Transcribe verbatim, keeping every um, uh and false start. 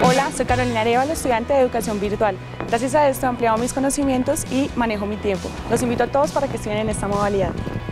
Hola, soy Carolina Arevalo, estudiante de Educación Virtual. Gracias a esto he ampliado mis conocimientos y manejo mi tiempo. Los invito a todos para que estudien en esta modalidad.